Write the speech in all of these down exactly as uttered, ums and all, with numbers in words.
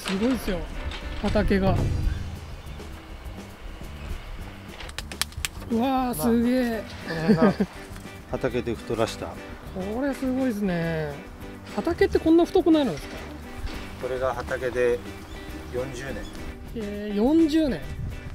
すごいですよ、畑が。うわー、すげえ。 この辺が畑で太らした。 これすごいですね。畑ってこんな太くなるんですか？ これが畑でよんじゅうねん。 えー、よんじゅうねん。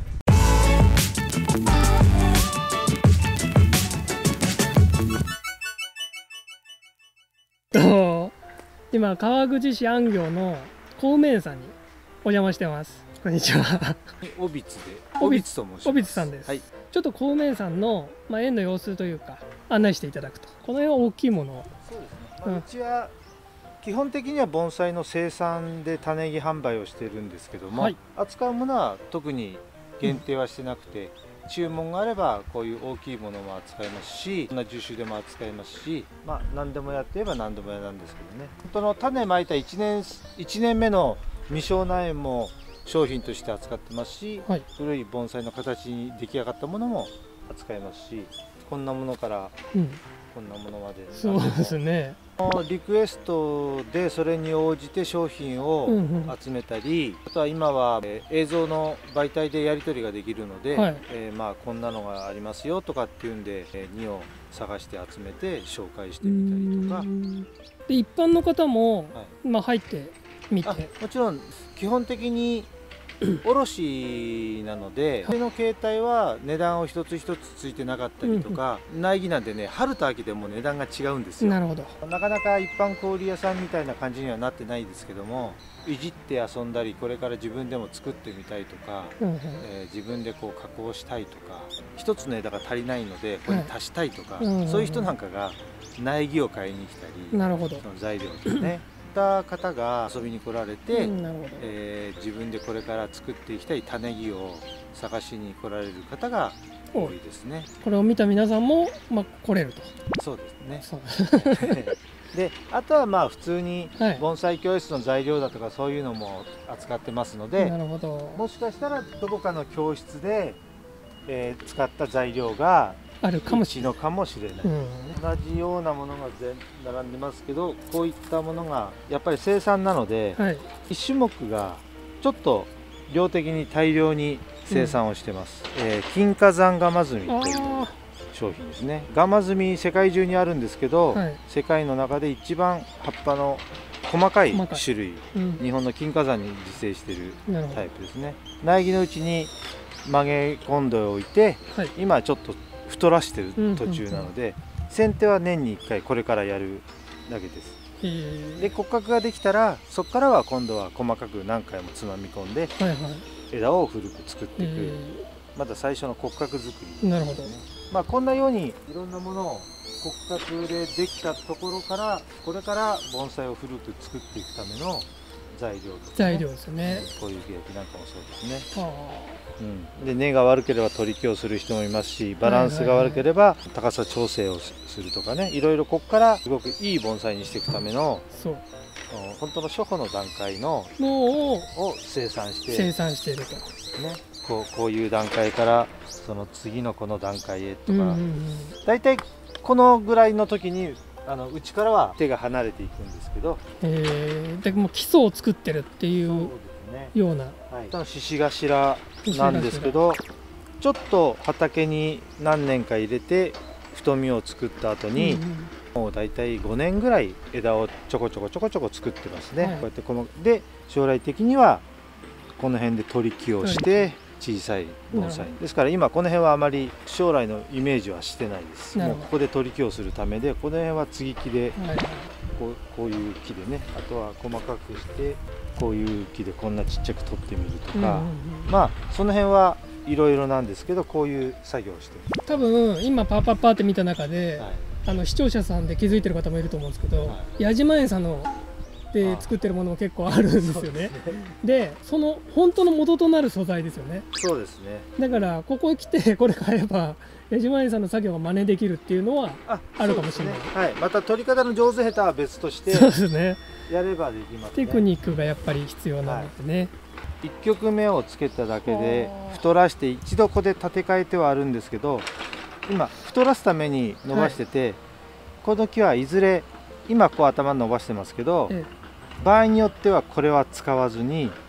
と今川口市安行の孔明園さんにお邪魔してます。こんにちは。 オビツで。 オビと申します。 オビツさんです。 はい。 ちょっと孔明園さんの、まあ、園の様子というか案内していただくと。この辺は大きいものを。 そうですね。まあ、うちは基本的には盆栽の生産で種木販売をしているんですけども、はい、扱うものは特に限定はしてなくて、うん、注文があればこういう大きいものも扱いますし、こんな樹種でも扱いますし、まあ何でもやっていれば何でもやなんですけどね。本当の種まいたいちねんいちねんめの未生苗も商品として扱ってますし、はい、古い盆栽の形に出来上がったものも扱いますし、こんなものから、うん、こんなものまで。 そうですね。 リクエストでそれに応じて商品を集めたり、うんうん、あとは今は映像の媒体でやり取りができるので、はい、えー、まあこんなのがありますよとかっていうんでにを探して集めて紹介してみたりとか。 で一般の方も、はい、まあ入ってみて、 もちろん基本的に卸なので、その形態は値段を一つ一つついてなかったりとか、うんうん、苗木なんでね、春と秋でも値段が違うんですよ。 なるほど。 なかなか一般小売屋さんみたいな感じにはなってないですけども、いじって遊んだり、これから自分でも作ってみたいとか、うんうん、えー、自分でこう加工したいとか、一つの枝が足りないのでこれに足したいとか、はい、そういう人なんかが苗木を買いに来たり、 なるほど、 その材料とかね。た方が遊びに来られて、うん、えー、自分でこれから作っていきたい種木を探しに来られる方が多いですね。 これを見た皆さんも、まあ、来れると。 そうですね。で、あとはまあ普通に盆栽教室の材料だとかそういうのも扱ってますので、 なるほど、 もしかしたらどこかの教室で、えー、使った材料があるかもしれない。 うちのかもしれない。うん、同じようなものが全並んでますけど、こういったものがやっぱり生産なので、はい、いち種目がちょっと量的に大量に生産をしてます。うん、えー、金華山ガマズミという商品ですね。ガマズミ世界中にあるんですけど、はい、世界の中で一番葉っぱの細かい種類、うん、日本の金華山に自生しているタイプですね。苗木のうちに曲げ込んでおいて、はい、今ちょっと太らしてる途中なので、剪定は年にいっかいこれからやるだけです。で骨格ができたらそこからは今度は細かく何回もつまみ込んで枝を古く作っていく、まだ最初の骨格作り。 なるほど。 まあこんなようにいろんなものを骨格でできたところからこれから盆栽を古く作っていくための材料ですね。 材料ですね。 こういうケーキなんかもそうですね。うん、で根が悪ければ取り木をする人もいますし、バランスが悪ければ高さ調整をするとかね、いろいろここからすごくいい盆栽にしていくための、そう本当の初歩の段階のを生産して生産していると、 ね、こうこういう段階からその次のこの段階へとか、だいたいこのぐらいの時にあのうちからは手が離れていくんですけど、 えー、でも基礎を作ってるっていうような、 はい、獅子頭なんですけど、ちょっと畑に何年か入れて太みを作った後に、うん、もうだいたいごねんぐらい枝をちょこちょこちょこちょこ作ってますね。はい、こうやってこので将来的にはこの辺で取り木をして小さい盆栽ですから、今この辺はあまり将来のイメージはしてないです。もうここで取り木をするためで、この辺は接ぎ木でこう、こういう木でね、あとは細かくしてこういう木でこんなちっちゃく取ってみるとか、まあその辺はいろいろなんですけど、こういう作業をしてる。 多分今パーパーパーって見た中で、はい、あの視聴者さんで気づいてる方もいると思うんですけど、はい、矢島園さんので作ってるものも結構あるんですよね。で、その本当の元となる素材ですよね。 そうですね。 だからここへ来てこれ買えば矢島園さんの作業が真似できるっていうのはあるかもしれない。 はい。また取り方の上手下手は別として、 そうですね。 やればできますね。 テクニックがやっぱり必要なのでね。はい、 いっ曲目をつけただけで太らして一度ここで立て替えてはあるんですけど、今太らすために伸ばしてて、はい、この木はいずれ今こう頭伸ばしてますけど、ええ、場合によってはこれは使わずに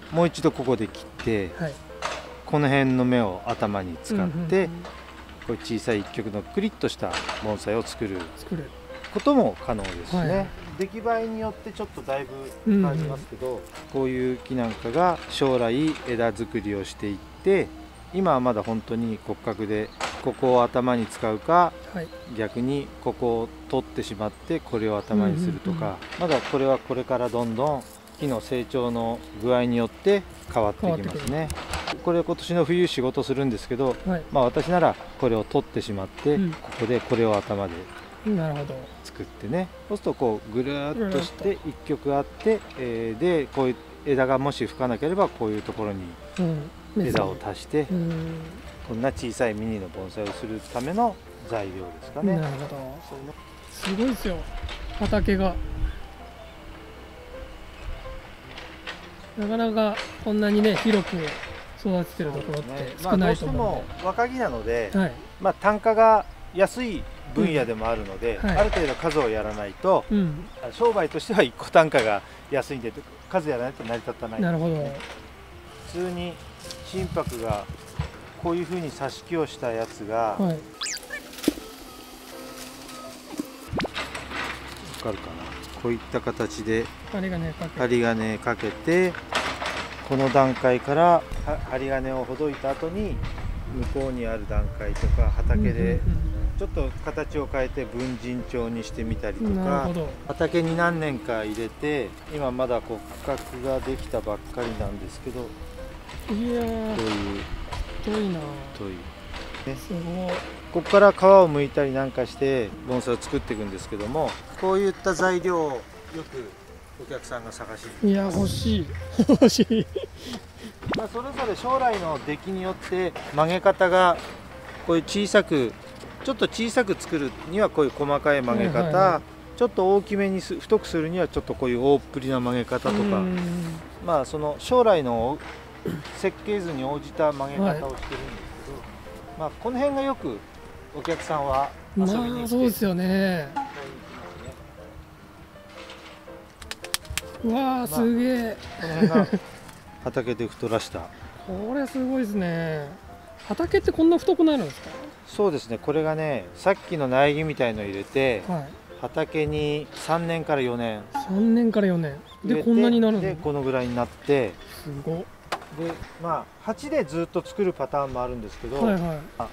もう一度ここで切って、はい、この辺の芽を頭に使って、こう小さい一曲のクリッとした盆栽を作ることも可能ですね、はい、出来栄えによってちょっとだいぶ変わりますけど、うんうん、こういう木なんかが将来枝作りをしていって、今はまだ本当に骨格でここを頭に使うか、はい、逆にここを取ってしまってこれを頭にするとか、うんうんうん、まだこれはこれからどんどん木の成長の具合によって変わっていきますね。これ今年の冬仕事するんですけど、はい、まあ私ならこれを取ってしまって、うん、ここでこれを頭で作ってね、そうするとこうぐるーっとして一曲あって、えー、でこういう枝がもし吹かなければこういうところに枝を足して、うん、こんな小さいミニの盆栽をするための材料ですかね。 なるほど。すごいですよ、畑が。なかなかこんなにね広く育ててるところって少ないと思うので、まあ、どうしても若木なので、はい、まあ単価が安い分野でもあるので、うんはい、ある程度数をやらないと、うん、商売としてはいっこ単価が安いんで数やらないと成り立たないんですね。なるほど。普通に心拍がこういうふうに挿し木をしたやつが、はい、分かるかな、こういった形で針金かけて、針金かけてこの段階から針金をほどいた後に向こうにある段階とか畑でちょっと形を変えて分陣状にしてみたりとか、畑に何年か入れて今まだ骨格ができたばっかりなんですけど、いやーこういう太いな太い、ね、すごい。ここから皮を剥いたりなんかして盆栽を作っていくんですけども、こういった材料をよくお客さんが探しに。いや欲しい欲しいまあそれぞれ将来の出来によって曲げ方がこういう小さくちょっと小さく作るにはこういう細かい曲げ方、はいはいはい、ちょっと大きめにす太くするにはちょっとこういう大っぷりな曲げ方とか、まあその将来の設計図に応じた曲げ方をしてるんですけど、はい、まあこの辺がよくお客さんは遊びに来て、まあそうですよね。うわーすげえ、まあ、この辺が畑で太らしたこれすごいですね。畑ってこんな太くなるんですか？そうですね、これがねさっきの苗木みたいの入れて、はい、畑にさんねんからよねんさんねんからよねんでこんなになるのでこのぐらいになって、すごっ。でまあ鉢でずっと作るパターンもあるんですけど、はいはい、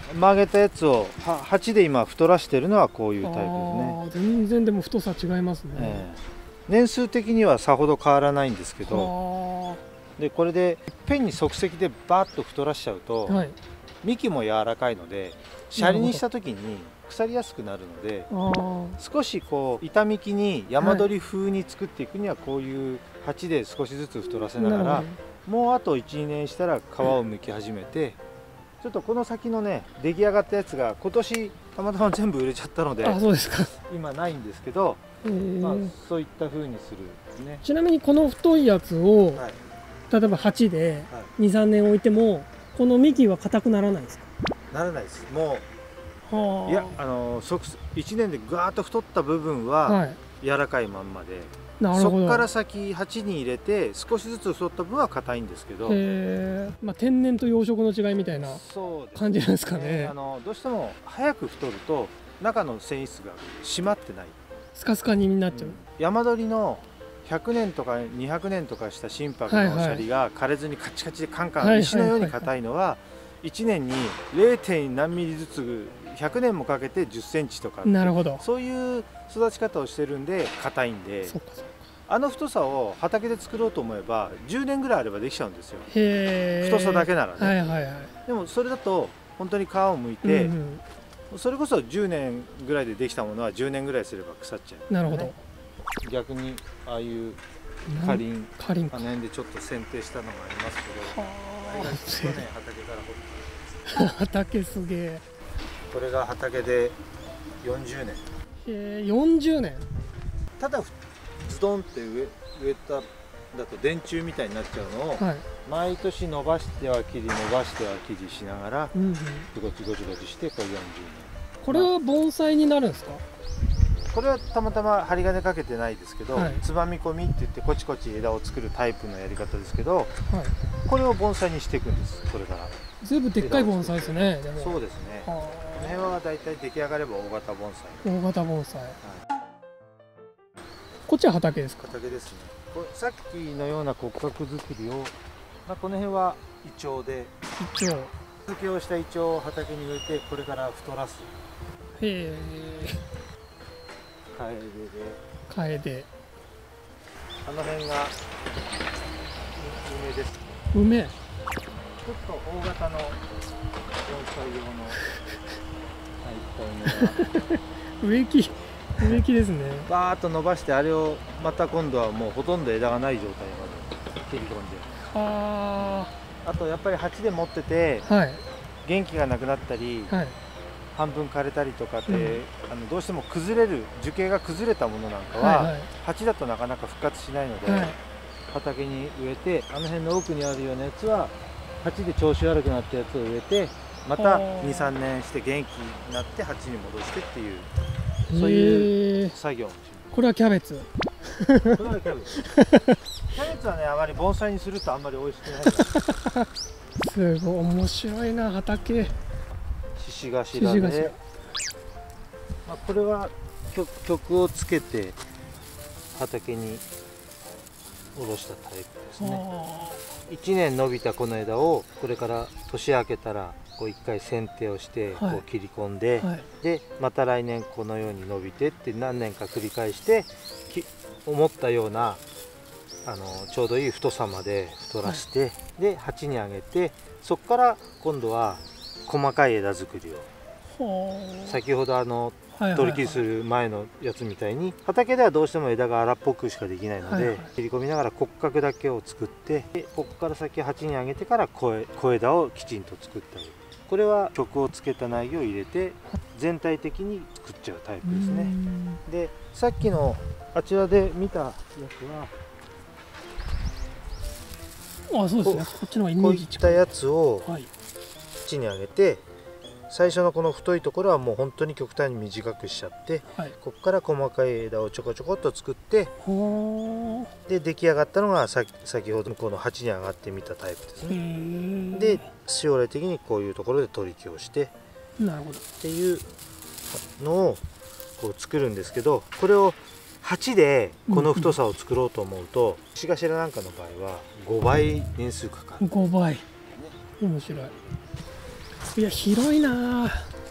曲げたやつを鉢で今太らしてるのはこういうタイプですね。全然でも太さ違いますね、えー、年数的にはさほど変わらないんですけど、でこれでいっぺんに即席でバーッと太らしちゃうと、はい、幹も柔らかいのでシャリにした時に腐りやすくなるので、少しこう板幹に山鳥風に作っていくにはこういう鉢で少しずつ太らせながら、もうあといちにねんしたら皮を剥き始めて、ちょっとこの先のね出来上がったやつが今年たまたま全部売れちゃったので、あ、そうですか、今ないんですけど、まあ、そういった風にするね。ちなみにこの太いやつを、はい、例えば鉢でにさんねん置いてもこの幹は硬くならないですか？ならないです。もう、はあ、いやあのいちねんでガーッと太った部分は柔らかいまんまで、はい、そこから先鉢に入れて少しずつ太った分は硬いんですけど、へ、まあ、天然と養殖の違いみたいな感じなんですかね。あのどうしても早く太ると中の繊維質が締まってない、スカスカになっちゃう、うん、山鳥のひゃくねんとかにひゃくねんとかした心拍のシャリが枯れずにカチカチでカンカン石のように硬いのはいちねんに れいてん何ミリずつひゃくねんもかけてじゅっセンチとか、なるほど、そういう育ち方をしてるんで硬いんで、そっかそっか、あの太さを畑で作ろうと思えばじゅうねんぐらいあればできちゃうんですよ。へ、太さだけならね、はいはいはい、でもそれだと本当に皮をむいて、うんうん、それこそじゅうねんぐらいでできたものはじゅうねんぐらいすれば腐っちゃう、ね、なるほど。逆にああいうかりん、あの辺でちょっと剪定したのがありますけど、あれが去年畑から掘った畑すげえ。これが畑でよんじゅうねん。へえ、よんじゅうねん。ただズドンって植え植えただと電柱みたいになっちゃうのを、はい、毎年伸ばしては切り伸ばしては切りしながら、うんうん、ゴチゴチゴチしてこれよんじゅうねん。これは盆栽になるんですか？ これはたまたま針金かけてないですけど、 はい、 つまみ込みって言ってこちこち枝を作るタイプのやり方ですけど、はい、これを盆栽にしていくんです。これからずいぶんでっかい盆栽ですね。でもそうですね。この辺はだいたい出来上がれば大型盆栽。 大型盆栽、はい、こっちは畑ですか？ 畑ですね。これさっきのような骨格作りを、まあ、この辺はイチョウでイチョウ続きをしたイチョウを畑に植えて、これから太らす。 へえ。 カエデでカエデ、 あの辺が梅ですね。 梅、ちょっと大型の盆栽用の入った梅が植木植木ですね。 バーッと伸ばして、あれをまた今度はもうほとんど枝がない状態まで切り込んで、 ああとやっぱり鉢で持ってて、はい、元気がなくなったり、はい、半分枯れたりとかって、うん、あのどうしても崩れる樹形が崩れたものなんかは、はいはい、鉢だとなかなか復活しないので、はい、畑に植えて、あの辺の奥にあるようなやつは鉢で調子悪くなったやつを植えて、またにさんねんして元気になって鉢に戻してっていう、そういう作業をします。 これはキャベツ。 これはキャベツ。キャベツはね、あまり盆栽にするとあんまり美味しくない。 すごい面白いな、畑。 獅子頭で、まあ、これは曲曲をつけて畑に下ろしたタイプですね。いちねん伸びたこの枝をこれから年明けたらこういっかい剪定をしてこう切り込んで、はいはい、でまた来年このように伸びてって何年か繰り返してき思ったようなあのちょうどいい太さまで太らして、はい、で鉢に上げて、そこから今度は細かい枝作りを、先ほどあの取り切りする前のやつみたいに、畑ではどうしても枝が荒っぽくしかできないので、はいはい、切り込みながら骨格だけを作って、でここから先鉢に上げてから小枝をきちんと作ったり、これは曲をつけた苗木を入れて全体的に作っちゃうタイプですね。でさっきのあちらで見たやつは、 あ、そうですね、こっちの方がイメージ近い。 こういったやつを土に上げて、最初のこの太いところはもう本当に極端に短くしちゃって、はい、ここから細かい枝をちょこちょこっと作って、で出来上がったのがさ先ほどこの鉢に上がってみたタイプですね。で将来的にこういうところで取り木をしてなるほどっていうのをこう作るんですけど、これを鉢でこの太さを作ろうと思うと、獅子頭なんかの場合はごばい年数かかる。 ごばい、面白い。いや、広いな。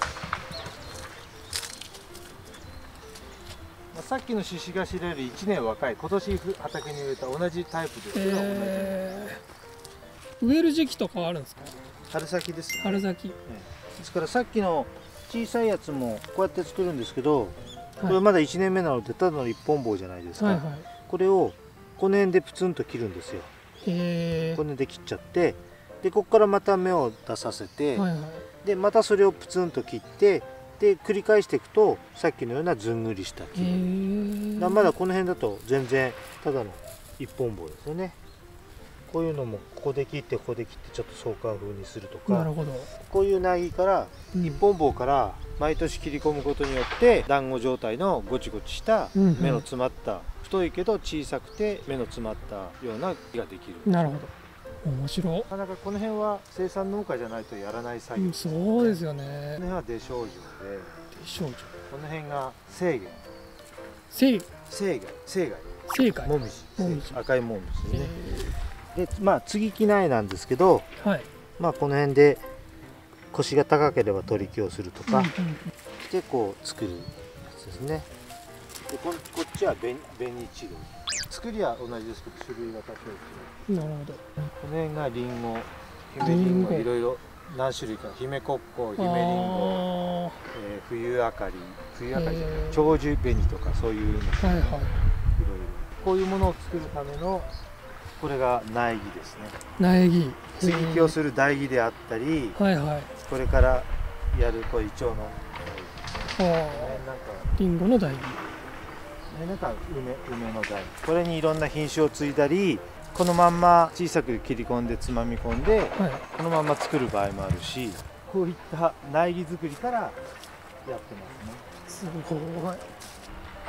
さっきの獅子頭よりいちねん若い、今年畑に植えた同じタイプですけど、 えー、植える時期とかはあるんですか？ 春先ですね。 春先、ね、 ですからさっきの小さいやつもこうやって作るんですけど、これまだいちねんめなのでただの一本棒じゃないですか、はいはい、これをこの辺でプツンと切るんですよ。へー、この辺で切っちゃって、でここからまた芽を出させて、はいはい、でまたそれをプツンと切って、で繰り返していくとさっきのようなずんぐりした木だ。まだこの辺だと全然ただの一本棒ですよね。こういうのもここで切ってここで切ってちょっと相関風にするとか、なるほど、こういう苗木から一本棒から毎年切り込むことによって団子状態のゴチゴチした芽の詰まった、太いけど小さくて芽の詰まったような木ができる。 なるほど、面白い。 なかなかこの辺は生産農家じゃないとやらない作業、ね、うん、 そうですよね。この辺は出生場で、 出生場、 この辺が生源、 生生涯生涯生涯もみじ、赤いもみじですね。でまあ接ぎ木苗なんですけど、はい、まあこの辺で腰が高ければ取り木をするとかしてこう作るやつですね。で こ, こっちは紅一類、作りは同じですけど種類が多少違う。 なるほど。 この辺がリンゴ、姫リンゴ、いろいろ何種類か、姫コッコ、姫リンゴ、えー、冬あかり、冬あかりじゃない、長寿紅とかそういうの、はいはい、いろいろこういうものを作るためのこれが苗木ですね。苗木、接ぎ木をする台木であったり、はいはい、これからやるこうイチョウの台木、なんかリンゴの台木、 なんか梅梅の台木、これにいろんな品種を継いだり、このまんま小さく切り込んでつまみ込んで、はい、このまま作る場合もあるし、こういった苗木作りからやってますね。 すごい。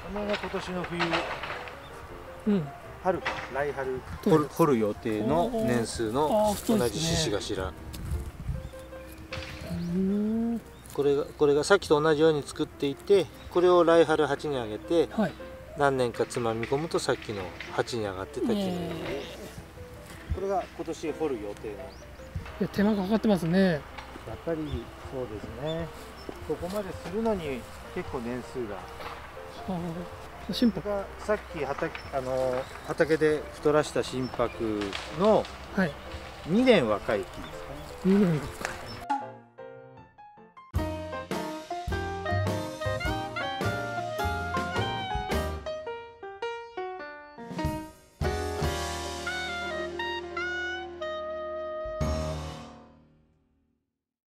これが今年の冬、 うん、 春か来春掘る、掘る予定の年数の同じ獅子頭。これがこれがさっきと同じように作っていて、これを来春鉢にあげて、はい、何年かつまみ込むとさっきの鉢に上がってた木の、えー、これが今年掘る予定の。いや手間がかかってますね。 やっぱりそうですね。ここまでするのに結構年数が。はあ、心拍がさっき畑あの畑で太らした心拍のにねん若い木ですかね。 にねん若い。